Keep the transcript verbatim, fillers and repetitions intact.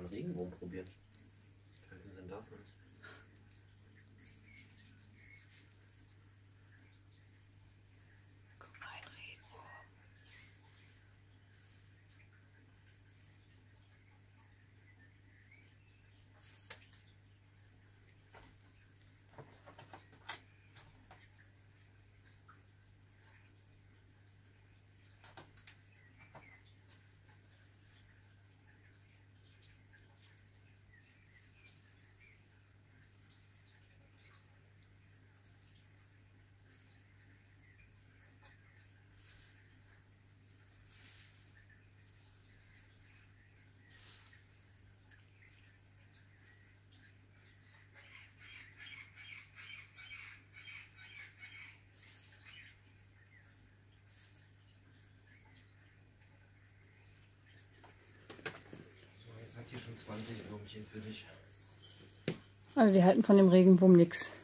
einen Regenwurm probiert. Was ist denn davon? Guck mal, ein Regenwurm. Hier schon zwanzig Würmchen für dich. Also die halten von dem Regenwurm nichts.